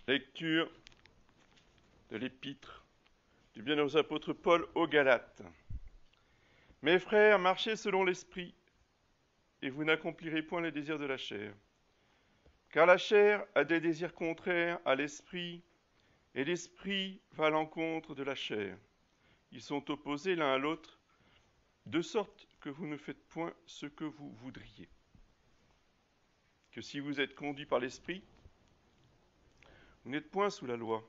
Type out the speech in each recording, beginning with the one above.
Lecture de l'épître du bienheureux apôtre Paul aux Galates. Mes frères, marchez selon l'esprit, et vous n'accomplirez point les désirs de la chair. Car la chair a des désirs contraires à l'esprit, et l'esprit va à l'encontre de la chair. Ils sont opposés l'un à l'autre, de sorte que vous ne faites point ce que vous voudriez. Que si vous êtes conduits par l'esprit, vous n'êtes point sous la loi.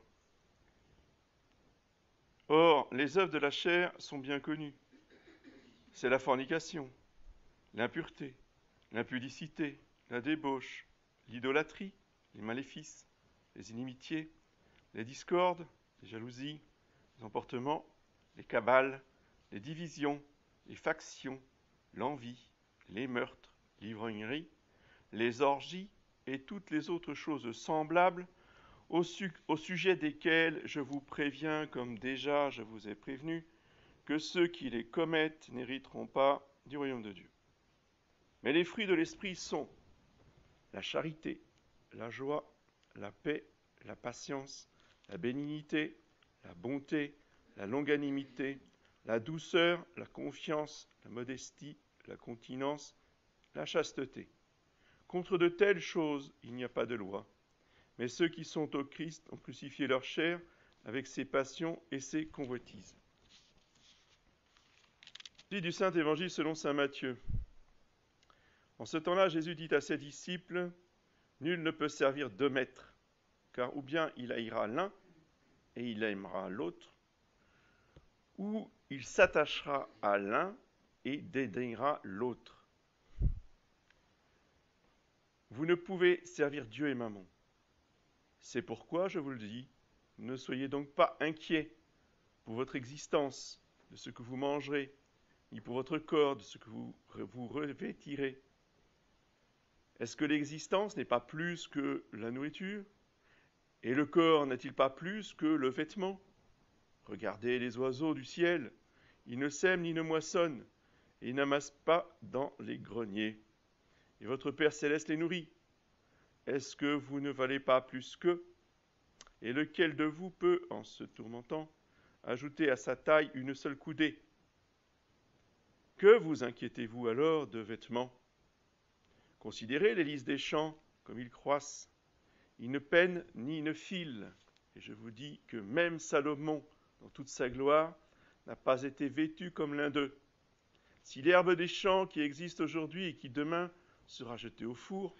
Or, les œuvres de la chair sont bien connues. C'est la fornication, l'impureté, l'impudicité, la débauche, l'idolâtrie, les maléfices, les inimitiés, les discordes, les jalousies, les emportements, les cabales, les divisions, les factions, l'envie, les meurtres, l'ivrognerie, les orgies et toutes les autres choses semblables, au sujet desquelles je vous préviens, comme déjà je vous ai prévenu, que ceux qui les commettent n'hériteront pas du royaume de Dieu. Mais les fruits de l'esprit sont la charité, la joie, la paix, la patience, la bénignité, la bonté, la longanimité, la douceur, la confiance, la modestie, la continence, la chasteté. Contre de telles choses, il n'y a pas de loi. Mais ceux qui sont au Christ ont crucifié leur chair avec ses passions et ses convoitises. Du Saint-Évangile selon saint Matthieu. En ce temps-là, Jésus dit à ses disciples, « Nul ne peut servir deux maîtres, car ou bien il haïra l'un et il aimera l'autre, ou il s'attachera à l'un et dédaignera l'autre. Vous ne pouvez servir Dieu et Mammon. C'est pourquoi, je vous le dis, ne soyez donc pas inquiets pour votre existence, de ce que vous mangerez, ni pour votre corps, de ce que vous revêtirez. Est-ce que l'existence n'est pas plus que la nourriture? Et le corps n'est-il pas plus que le vêtement? Regardez les oiseaux du ciel, ils ne sèment ni ne moissonnent, et ils n'amassent pas dans les greniers. Et votre Père céleste les nourrit. Est-ce que vous ne valez pas plus qu'eux? Et lequel de vous peut, en se tourmentant, ajouter à sa taille une seule coudée? Que vous inquiétez-vous alors de vêtements? Considérez les lys des champs, comme ils croissent. Ils ne peinent ni ne filent. Et je vous dis que même Salomon, dans toute sa gloire, n'a pas été vêtu comme l'un d'eux. Si l'herbe des champs qui existe aujourd'hui et qui demain sera jetée au four,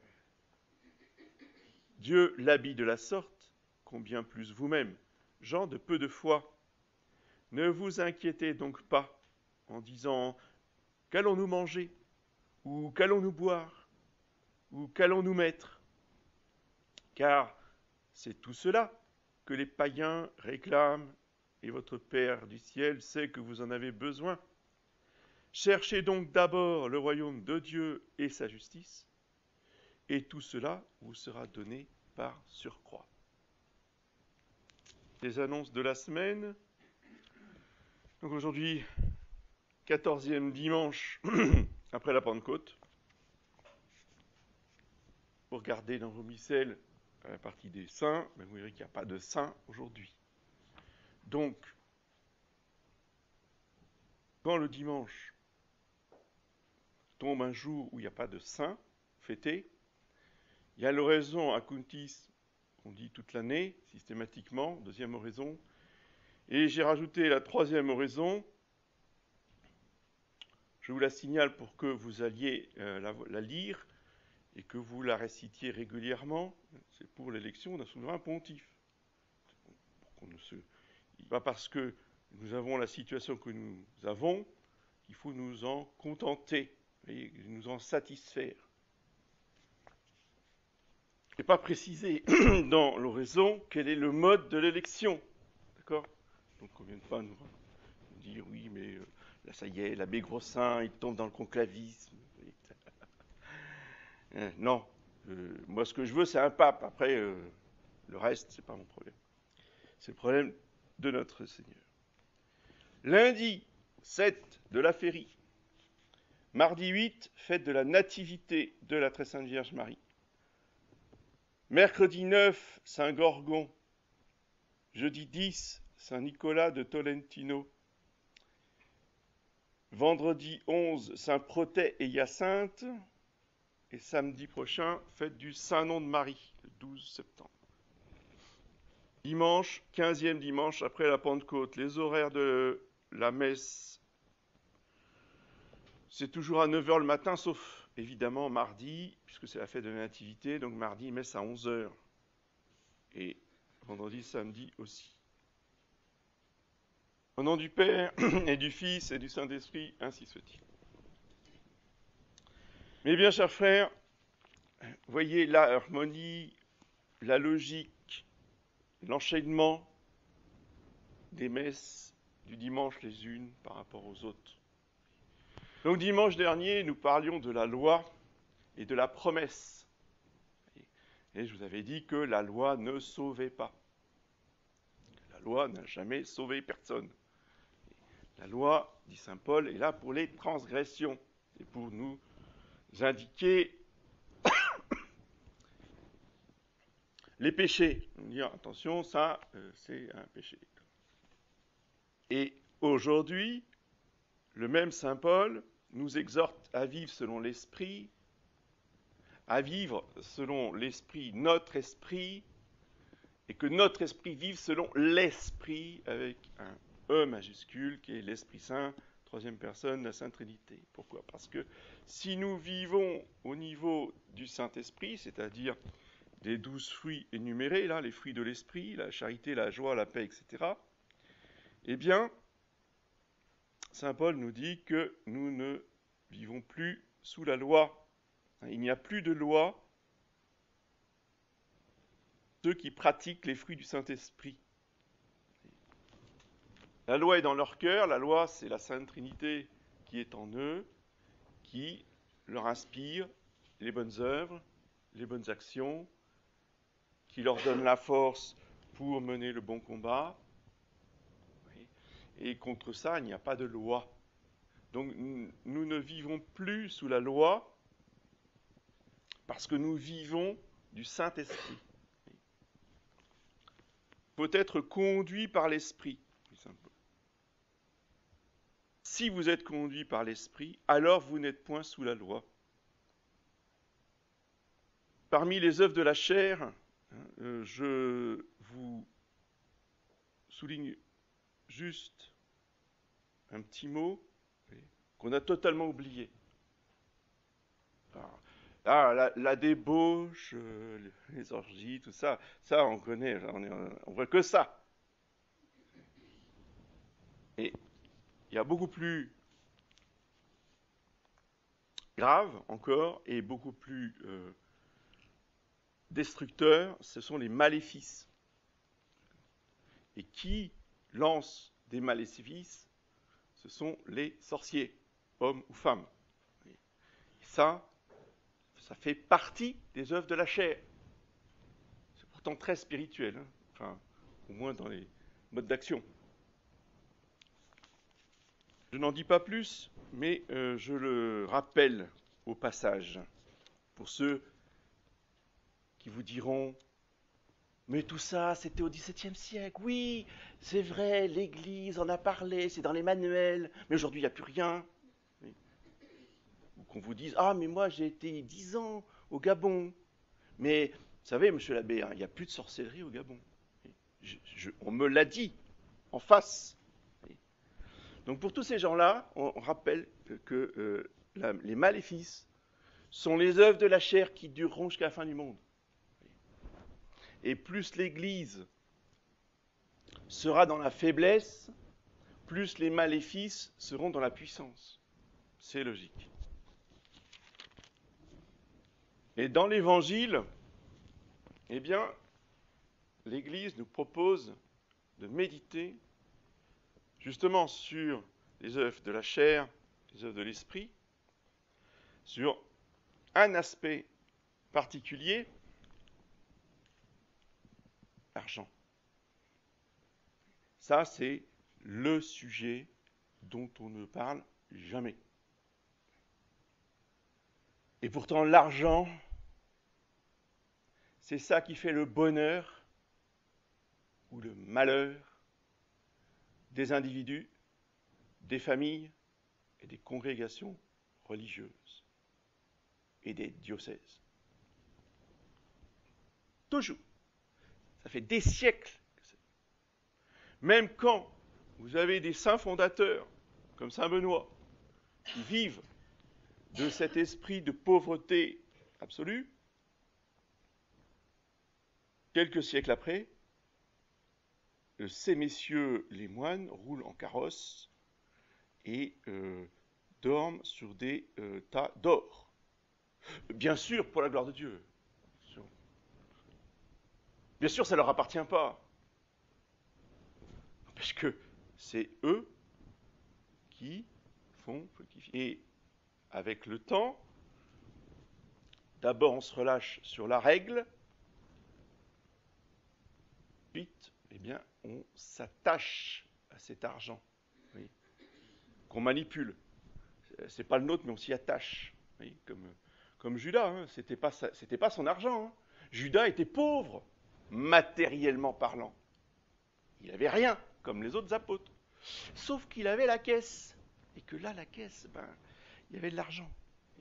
Dieu l'habille de la sorte, combien plus vous-même, gens de peu de foi. Ne vous inquiétez donc pas en disant « Qu'allons-nous manger ?» ou « Qu'allons-nous boire ?» ou « Qu'allons-nous mettre ?» Car c'est tout cela que les païens réclament, et votre Père du ciel sait que vous en avez besoin. Cherchez donc d'abord le royaume de Dieu et sa justice, et tout cela vous sera donné par surcroît. Les annonces de la semaine. Donc aujourd'hui, 14e dimanche après la Pentecôte. Vous regardez dans vos missels à la partie des saints, mais vous verrez qu'il n'y a pas de saints aujourd'hui. Donc, quand le dimanche tombe un jour où il n'y a pas de saints fêtés, il y a l'oraison à Kuntis, qu'on dit toute l'année, systématiquement, deuxième oraison. Et j'ai rajouté la troisième oraison. Je vous la signale pour que vous alliez la lire et que vous la récitiez régulièrement. C'est pour l'élection d'un souverain pontife. Pas parce que nous avons la situation que nous avons qu'il faut nous en contenter et nous en satisfaire. Je n'ai pas précisé dans l'oraison quel est le mode de l'élection. D'accord? Donc on ne vient pas nous dire oui, mais là ça y est, l'abbé Grossin, il tombe dans le conclavisme. Non, moi ce que je veux c'est un pape. Après, le reste, c'est pas mon problème. C'est le problème de notre Seigneur. Lundi 7 de la Férie. Mardi 8, fête de la Nativité de la Très Sainte Vierge Marie. Mercredi 9, Saint Gorgon. Jeudi 10, Saint Nicolas de Tolentino. Vendredi 11, Saint Protais et Hyacinthe. Et samedi prochain, fête du Saint-Nom de Marie, le 12 septembre. Dimanche, 15e dimanche après la Pentecôte. Les horaires de la messe, c'est toujours à 9h le matin, sauf évidemment mardi, puisque c'est la fête de la Nativité, donc mardi, messe à 11h. Et vendredi, samedi aussi. Au nom du Père, et du Fils, et du Saint-Esprit, ainsi soit-il. Mes bien chers frères, voyez l'harmonie, la logique, l'enchaînement des messes du dimanche les unes par rapport aux autres. Donc dimanche dernier, nous parlions de la loi et de la promesse. Et je vous avais dit que la loi ne sauvait pas. La loi n'a jamais sauvé personne. La loi, dit saint Paul, est là pour les transgressions et pour nous indiquer les péchés. On dit attention, ça, c'est un péché. Et aujourd'hui, le même saint Paul nous exhorte à vivre selon l'esprit, à vivre selon l'esprit, notre esprit, et que notre esprit vive selon l'esprit avec un E majuscule qui est l'Esprit Saint, troisième personne, la Sainte Trinité. Pourquoi ? Parce que si nous vivons au niveau du Saint-Esprit, c'est-à-dire des 12 fruits énumérés, là, les fruits de l'esprit, la charité, la joie, la paix, etc., eh bien, saint Paul nous dit que nous ne vivons plus sous la loi. Il n'y a plus de loi. Ceux qui pratiquent les fruits du Saint-Esprit. La loi est dans leur cœur, la loi c'est la Sainte Trinité qui est en eux, qui leur inspire les bonnes œuvres, les bonnes actions, qui leur donne la force pour mener le bon combat. Et contre ça, il n'y a pas de loi. Donc nous ne vivons plus sous la loi parce que nous vivons du Saint-Esprit. Il faut être conduit par l'Esprit. Si vous êtes conduit par l'Esprit, alors vous n'êtes point sous la loi. Parmi les œuvres de la chair, je vous souligne juste un petit mot qu'on a totalement oublié. La débauche, les orgies, tout ça, ça on connaît, on voit que ça. Et il y a beaucoup plus grave encore et beaucoup plus destructeurs, ce sont les maléfices. Et qui lance des maléfices, ce sont les sorciers, hommes ou femmes. Et ça fait partie des œuvres de la chair. C'est pourtant très spirituel, hein, enfin, au moins dans les modes d'action. Je n'en dis pas plus, mais je le rappelle au passage, pour ceux qui vous diront « Mais tout ça, c'était au XVIIe siècle, oui, c'est vrai, l'Église en a parlé, c'est dans les manuels, mais aujourd'hui il n'y a plus rien. » Ou qu'on vous dise « Ah, mais moi j'ai été 10 ans au Gabon, mais vous savez, monsieur l'abbé, il n'y a plus de sorcellerie au Gabon. » On me l'a dit en face. Donc pour tous ces gens-là, on rappelle que les maléfices sont les œuvres de la chair qui dureront jusqu'à la fin du monde. Et plus l'Église sera dans la faiblesse, plus les maléfices seront dans la puissance. C'est logique. Et dans l'Évangile, eh bien, l'Église nous propose de méditer justement sur les œuvres de la chair, les œuvres de l'esprit, sur un aspect particulier, l'argent. Ça, c'est le sujet dont on ne parle jamais. Et pourtant, l'argent, C'est ça qui fait le bonheur ou le malheur des individus, des familles et des congrégations religieuses et des diocèses. Toujours. Ça fait des siècles. Même quand vous avez des saints fondateurs, comme Saint Benoît, qui vivent de cet esprit de pauvreté absolue, quelques siècles après, ces messieurs les moines roulent en carrosse et dorment sur des tas d'or. Bien sûr, pour la gloire de Dieu. Bien sûr, ça ne leur appartient pas. Parce que c'est eux qui font fructifier. Et avec le temps, d'abord on se relâche sur la règle, ensuite, eh bien, on s'attache à cet argent, oui, qu'on manipule. C'est pas le nôtre, mais on s'y attache. Oui, comme Judas, hein, c'était pas son argent. Hein. Judas était pauvre, matériellement parlant. Il n'avait rien, comme les autres apôtres. Sauf qu'il avait la caisse. Et que là, la caisse, il y avait de l'argent.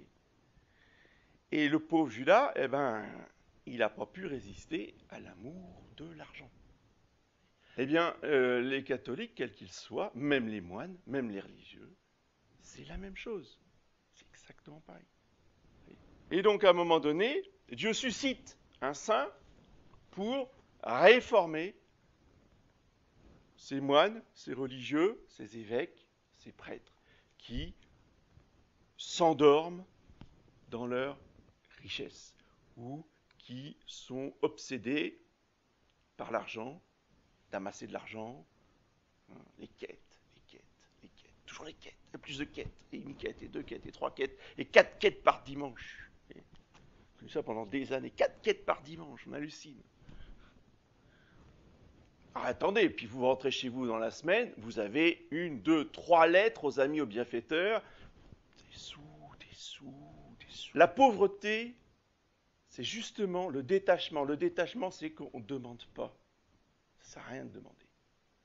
Et le pauvre Judas, il n'a pas pu résister à l'amour de l'argent. Eh bien, les catholiques, quels qu'ils soient, même les moines, même les religieux, c'est la même chose. C'est exactement pareil. Et donc, à un moment donné, Dieu suscite un saint pour réformer ces moines, ces religieux, ces évêques, ces prêtres, qui s'endorment dans leur richesse ou qui sont obsédés par l'argent, d'amasser de l'argent, les quêtes, toujours les quêtes, et plus de quêtes, et une quête, et deux quêtes, et trois quêtes, et 4 quêtes par dimanche. Comme ça pendant des années, 4 quêtes par dimanche, on hallucine. Alors attendez, puis vous rentrez chez vous dans la semaine, vous avez 1, 2, 3 lettres aux amis, aux bienfaiteurs, des sous. La pauvreté, c'est justement le détachement. Le détachement, c'est qu'on ne demande pas. Ça ne sert à rien de demander. Pourquoi ?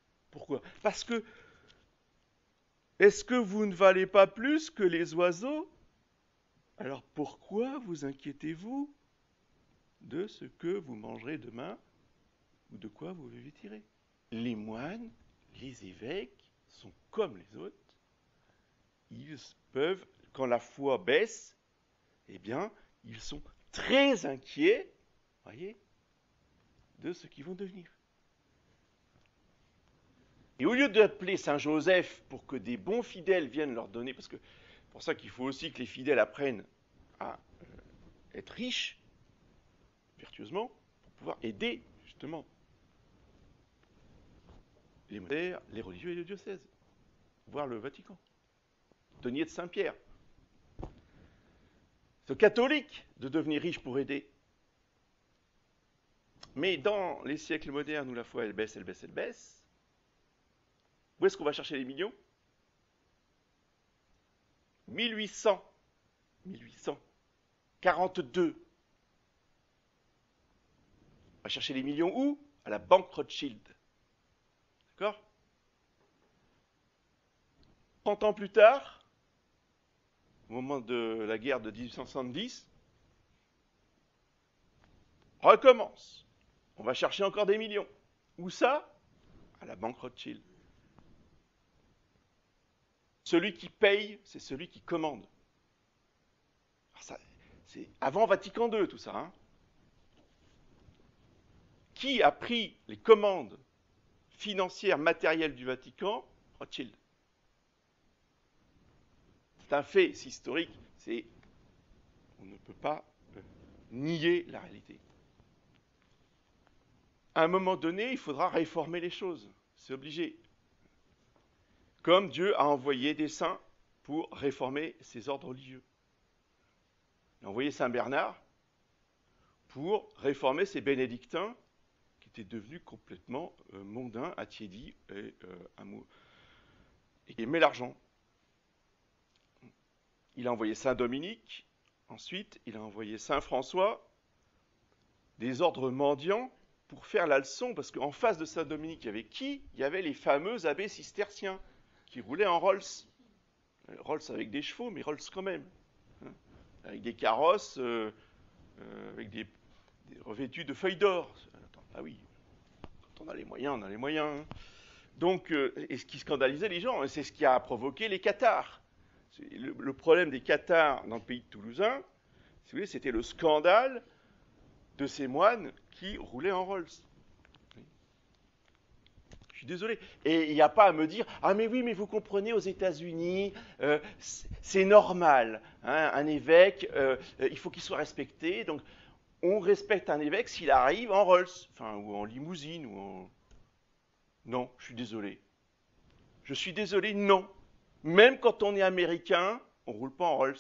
Parce que, est-ce que vous ne valez pas plus que les oiseaux ? Alors pourquoi vous inquiétez-vous de ce que vous mangerez demain ou de quoi vous vous vêtirez ? Les moines, les évêques sont comme les autres. Ils peuvent, quand la foi baisse, eh bien, ils sont très inquiets, voyez, de ce qu'ils vont devenir. Et au lieu d'appeler Saint Joseph pour que des bons fidèles viennent leur donner, parce que c'est pour ça qu'il faut aussi que les fidèles apprennent à être riches, vertueusement, pour pouvoir aider, justement, les monastères, les religieux et les diocèses, voire le Vatican. Denier de Saint-Pierre. C'est catholique de devenir riche pour aider. Mais dans les siècles modernes où la foi, elle baisse, où est-ce qu'on va chercher les millions ? 1842. On va chercher les millions où ? À la banque Rothschild. D'accord ? 30 ans plus tard, au moment de la guerre de 1870, recommence. On va chercher encore des millions. Où ça ? À la banque Rothschild. Celui qui paye, c'est celui qui commande. Alors ça, c'est avant Vatican II, tout ça. Hein. Qui a pris les commandes financières, matérielles du Vatican ? Rothschild. C'est un fait, c'est historique, on ne peut pas nier la réalité. À un moment donné, il faudra réformer les choses, c'est obligé. Comme Dieu a envoyé des saints pour réformer ses ordres religieux. Il a envoyé Saint Bernard pour réformer ces bénédictins qui étaient devenus complètement mondains, attiédis et qui aimaient l'argent. Il a envoyé Saint Dominique, ensuite il a envoyé Saint François, des ordres mendiants pour faire la leçon, parce qu'en face de Saint-Dominique, il y avait qui? Il y avait les fameux abbés cisterciens qui roulaient en Rolls. Rolls avec des chevaux, mais Rolls quand même. Hein, avec des carrosses, avec des revêtus de feuilles d'or. Ah oui, quand on a les moyens, on a les moyens. Hein. Donc, et ce qui scandalisait les gens, c'est ce qui a provoqué les cathares. Le problème des cathares dans le pays de Toulousain, si vous voulez, c'était le scandale de ces moines qui roulaient en Rolls. Je suis désolé. Et il n'y a pas à me dire « Ah mais oui, mais vous comprenez, aux États-Unis, c'est normal. Hein, un évêque, il faut qu'il soit respecté. Donc, on respecte un évêque s'il arrive en Rolls, enfin, ou en limousine, ou en... » Non, je suis désolé. Je suis désolé, non. Même quand on est américain, on ne roule pas en Rolls.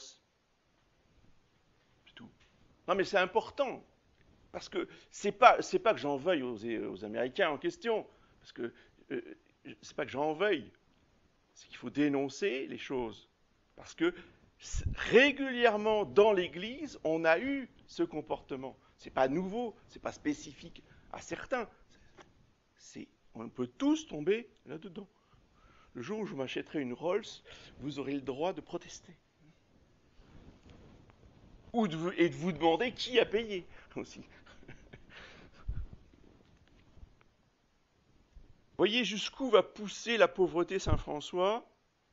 C'est tout. Non, mais c'est important. Parce que c'est pas que j'en veuille aux Américains en question. Parce que c'est pas que j'en veuille. C'est qu'il faut dénoncer les choses. Parce que régulièrement dans l'Église, on a eu ce comportement. C'est pas nouveau, c'est pas spécifique à certains. On peut tous tomber là-dedans. Le jour où je m'achèterai une Rolls, vous aurez le droit de protester. Et de vous demander qui a payé aussi. Voyez jusqu'où va pousser la pauvreté Saint François.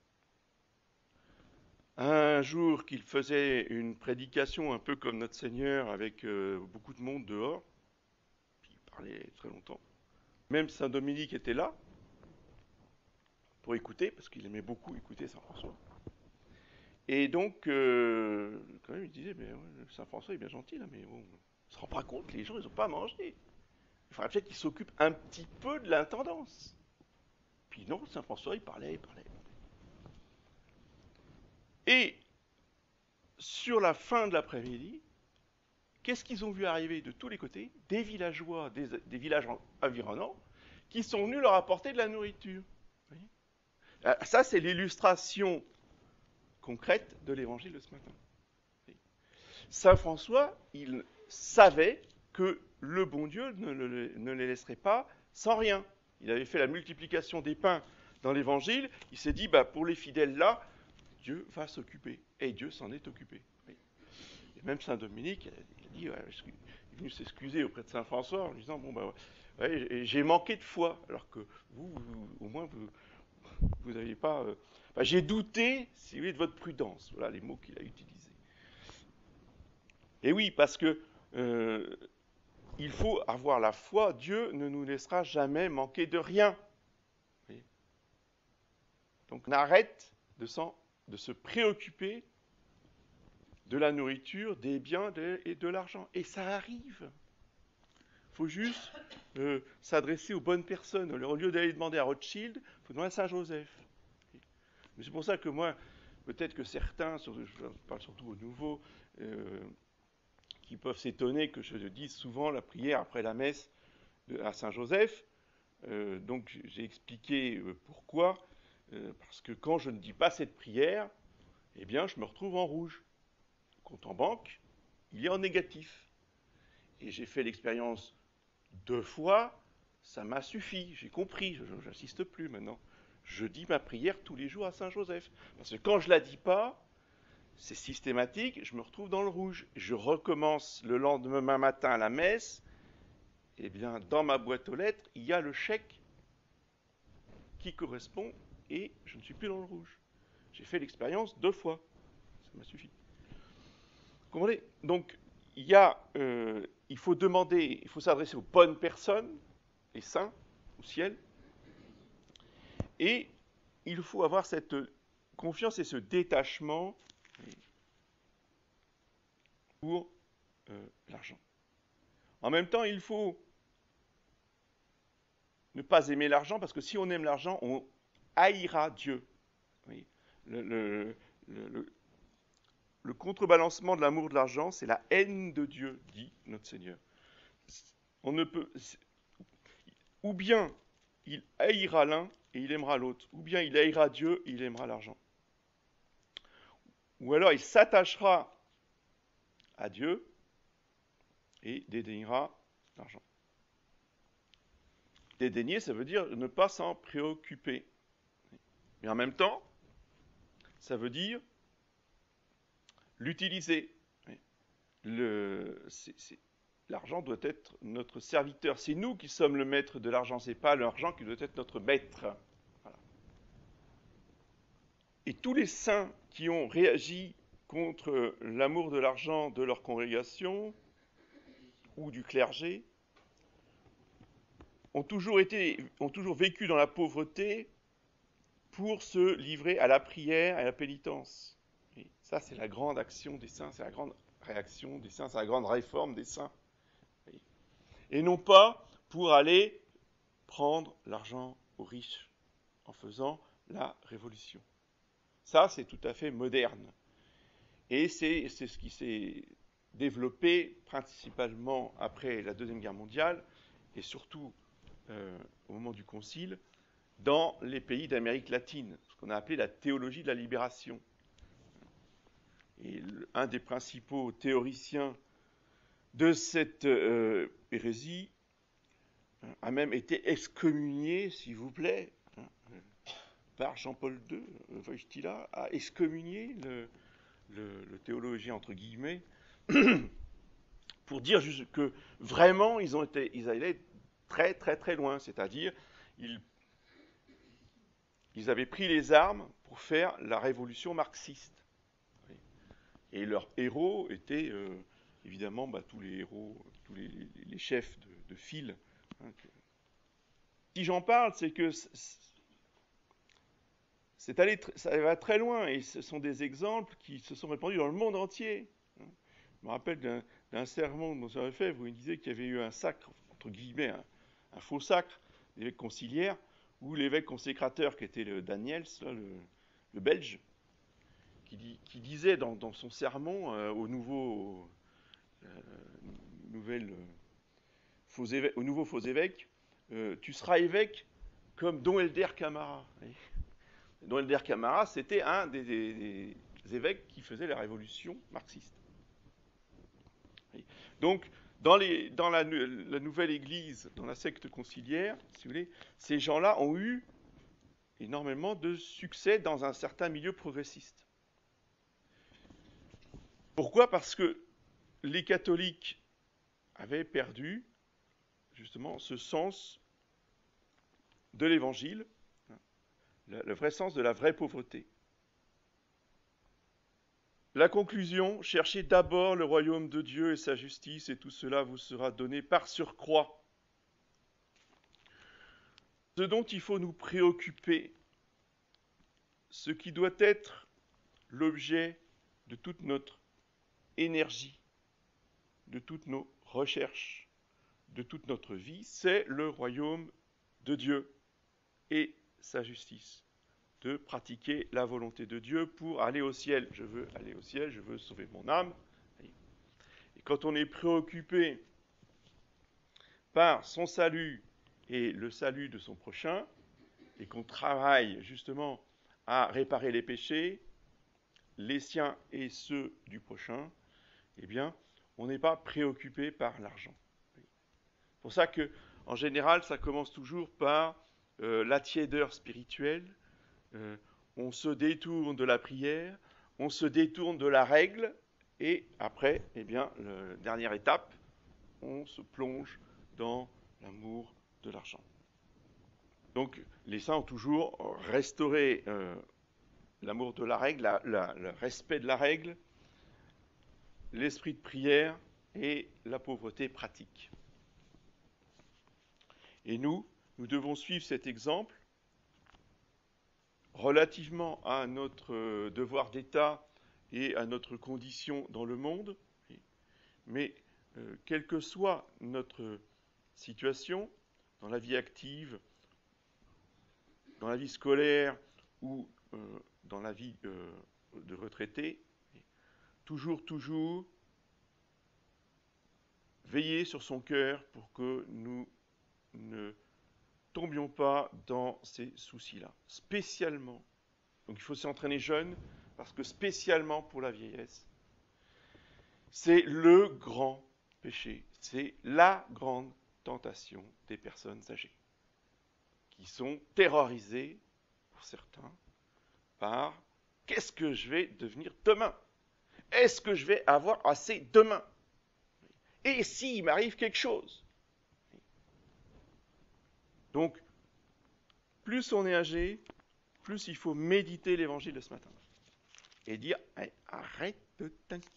Un jour qu'il faisait une prédication un peu comme notre Seigneur avec beaucoup de monde dehors, puis il parlait très longtemps. Même Saint Dominique était là pour écouter, parce qu'il aimait beaucoup écouter Saint François. Et donc, quand même, il disait, mais ouais, Saint François est bien gentil, là, mais bon, on ne se rend pas compte que les gens, ils n'ont pas à manger. Il faudrait peut-être qu'il s'occupe un petit peu de l'intendance. Puis non, Saint François, il parlait. Et sur la fin de l'après-midi, qu'est-ce qu'ils ont vu arriver de tous les côtés? Des villageois, des villages environnants, qui sont venus leur apporter de la nourriture. Vous voyez? Ça, c'est l'illustration concrète de l'évangile de ce matin. Saint François, il savait que le bon Dieu ne les laisserait pas sans rien. Il avait fait la multiplication des pains dans l'évangile. Il s'est dit, pour les fidèles là, Dieu va s'occuper. Et Dieu s'en est occupé. Et même Saint Dominique, il a dit, il est venu s'excuser auprès de Saint François en lui disant, j'ai manqué de foi, alors que vous au moins, vous n'avez pas... j'ai douté, si vous voulez, de votre prudence. Voilà les mots qu'il a utilisés. Et oui, parce que il faut avoir la foi. Dieu ne nous laissera jamais manquer de rien. Donc on arrête de se préoccuper de la nourriture, des biens et de l'argent. Et ça arrive. Il faut juste s'adresser aux bonnes personnes. Au lieu d'aller demander à Rothschild, il faut demander à Saint-Joseph. Mais c'est pour ça que moi, peut-être que certains, je parle surtout aux nouveaux, qui peuvent s'étonner que je dise souvent la prière après la messe à Saint-Joseph. Donc j'ai expliqué pourquoi. Parce que quand je ne dis pas cette prière, eh bien je me retrouve en rouge. Le compte en banque, il est en négatif. Et j'ai fait l'expérience 2 fois, ça m'a suffi, j'ai compris, je n'insiste plus maintenant. Je dis ma prière tous les jours à Saint-Joseph. Parce que quand je ne la dis pas, c'est systématique, je me retrouve dans le rouge. Je recommence le lendemain matin à la messe, et bien dans ma boîte aux lettres, il y a le chèque qui correspond et je ne suis plus dans le rouge. J'ai fait l'expérience 2 fois, ça m'a suffi. Vous comprenez? Donc, il faut demander, il faut s'adresser aux bonnes personnes, les saints, au ciel, et il faut avoir cette confiance et ce détachement pour l'argent. En même temps, il faut ne pas aimer l'argent, parce que si on aime l'argent, on haïra Dieu. Oui. Le contrebalancement de l'amour de l'argent, c'est la haine de Dieu, dit notre Seigneur. On ne peut... Ou bien il haïra l'un et il aimera l'autre, ou bien il haïra Dieu et il aimera l'argent. Ou alors il s'attachera à Dieu et dédaignera l'argent. Dédaigner, ça veut dire ne pas s'en préoccuper. Mais en même temps, ça veut dire l'utiliser. L'argent doit être notre serviteur. C'est nous qui sommes le maître de l'argent, c'est pas l'argent qui doit être notre maître. Voilà. Et tous les saints qui ont réagi contre l'amour de l'argent de leur congrégation ou du clergé ont toujours vécu dans la pauvreté pour se livrer à la prière et à la pénitence. Et ça, c'est la grande action des saints, c'est la grande réaction des saints, c'est la grande réforme des saints. Et non pas pour aller prendre l'argent aux riches en faisant la révolution. Ça, c'est tout à fait moderne. Et c'est ce qui s'est développé principalement après la Deuxième Guerre mondiale, et surtout au moment du Concile, dans les pays d'Amérique latine, ce qu'on a appelé la théologie de la libération. Et un des principaux théoriciens de cette hérésie a même été excommunié, s'il vous plaît, par Jean-Paul II, Wojtyla, a excommunié le théologien, entre guillemets, pour dire juste que vraiment, ils allaient très, très, très loin. C'est-à-dire, ils avaient pris les armes pour faire la révolution marxiste. Et leurs héros étaient, évidemment, tous les héros, tous les chefs de file. Si j'en parle, c'est que ça va très loin, et ce sont des exemples qui se sont répandus dans le monde entier. Je me rappelle d'un sermon de Monseigneur Lefebvre où il disait qu'il y avait eu un sacre, entre guillemets, un faux sacre, l'évêque conciliaire, où l'évêque consécrateur, qui était le Daniels, le Belge, qui disait dans son sermon au nouveau faux évêque, tu seras évêque comme Don Helder Camara. Don Helder Camara, c'était un des évêques qui faisait la révolution marxiste. Donc, dans la nouvelle église, dans la secte conciliaire, si vous voulez, ces gens-là ont eu énormément de succès dans un certain milieu progressiste. Pourquoi ? Parce que les catholiques avaient perdu justement ce sens de l'évangile, le vrai sens de la vraie pauvreté. La conclusion, cherchez d'abord le royaume de Dieu et sa justice, et tout cela vous sera donné par surcroît. Ce dont il faut nous préoccuper, ce qui doit être l'objet de toute notre énergie, de toutes nos recherches, de toute notre vie, c'est le royaume de Dieu et sa justice. De pratiquer la volonté de Dieu pour aller au ciel. Je veux aller au ciel, je veux sauver mon âme. Et quand on est préoccupé par son salut et le salut de son prochain, et qu'on travaille justement à réparer les péchés, les siens et ceux du prochain, eh bien, on n'est pas préoccupé par l'argent. C'est pour ça que, en général, ça commence toujours par la tiédeur spirituelle. On se détourne de la prière, on se détourne de la règle, et après, eh bien, la dernière étape, on se plonge dans l'amour de l'argent. Donc, les saints ont toujours restauré l'amour de la règle, le respect de la règle, l'esprit de prière et la pauvreté pratique. Et nous devons suivre cet exemple relativement à notre devoir d'État et à notre condition dans le monde, mais quelle que soit notre situation, dans la vie active, dans la vie scolaire ou dans la vie de retraité, toujours veiller sur son cœur pour que nous ne tombions pas dans ces soucis-là, spécialement. Donc il faut s'entraîner jeune, parce que spécialement pour la vieillesse, c'est le grand péché, c'est la grande tentation des personnes âgées, qui sont terrorisées, pour certains, par « qu'est-ce que je vais devenir demain ? Est-ce que je vais avoir assez demain ? Et s'il m'arrive quelque chose ?» Donc, plus on est âgé, plus il faut méditer l'évangile de ce matin. Et dire hey, « arrête de t'inquiéter ».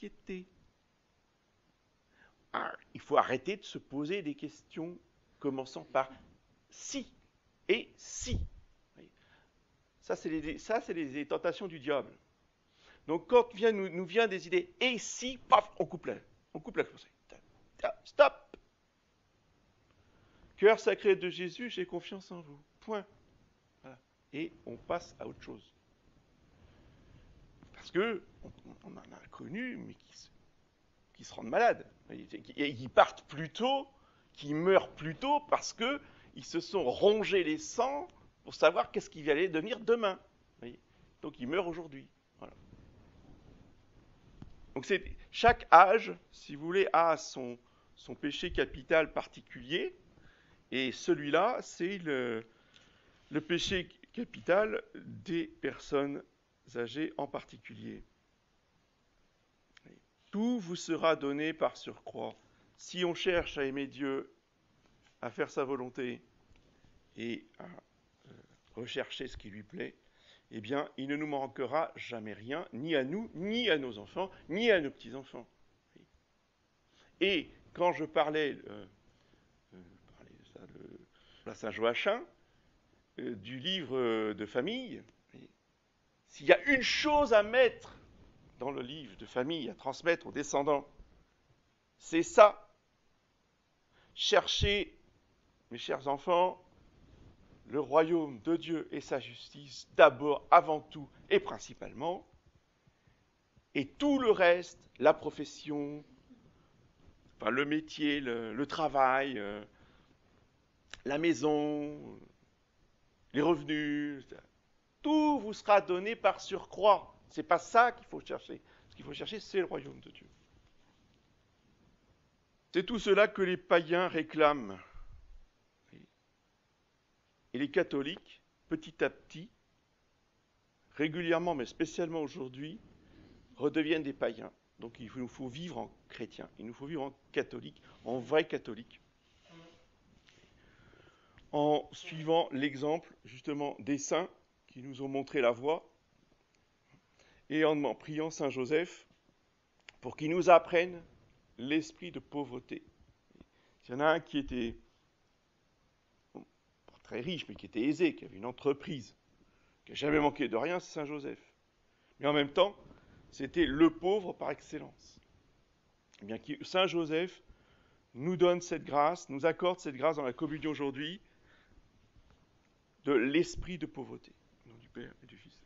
Il faut arrêter de se poser des questions commençant par « si » et « si ». Ça, c'est les tentations du diable. Donc, quand nous vient des idées « et si », paf, on coupe la pensée. Stop. Cœur sacré de Jésus, j'ai confiance en vous. Point. Voilà. Et on passe à autre chose. Parce que on en a connu, mais qui se rendent malades. Ils partent plus tôt, qui meurent plus tôt parce qu'ils se sont rongés les sangs pour savoir qu'est-ce qui allait devenir demain. Donc ils meurent aujourd'hui. Voilà. Donc chaque âge, si vous voulez, a son péché capital particulier. Et celui-là, c'est le péché capital des personnes âgées en particulier. Tout vous sera donné par surcroît. Si on cherche à aimer Dieu, à faire sa volonté et à rechercher ce qui lui plaît, eh bien, il ne nous manquera jamais rien, ni à nous, ni à nos enfants, ni à nos petits-enfants. Et quand je parlais la Saint-Joachim, du livre de famille, s'il y a une chose à mettre dans le livre de famille, à transmettre aux descendants, c'est ça. Cherchez, mes chers enfants, le royaume de Dieu et sa justice, d'abord, avant tout et principalement, et tout le reste, la profession, enfin, le métier, le travail, la maison, les revenus, tout vous sera donné par surcroît. C'est pas ça qu'il faut chercher. Ce qu'il faut chercher, c'est le royaume de Dieu. C'est tout cela que les païens réclament. Et les catholiques, petit à petit, régulièrement, mais spécialement aujourd'hui, redeviennent des païens. Donc il nous faut vivre en chrétien, il nous faut vivre en catholique, en vrai catholique, en suivant l'exemple justement des saints qui nous ont montré la voie, et en priant Saint Joseph pour qu'il nous apprenne l'esprit de pauvreté. Il y en a un qui était pas très riche, mais qui était aisé, qui avait une entreprise, qui n'a jamais manqué de rien, c'est Saint Joseph. Mais en même temps, c'était le pauvre par excellence. Eh bien, Saint Joseph nous donne cette grâce, nous accorde cette grâce dans la communion aujourd'hui, de l'esprit de pauvreté. Au nom du Père et du Fils.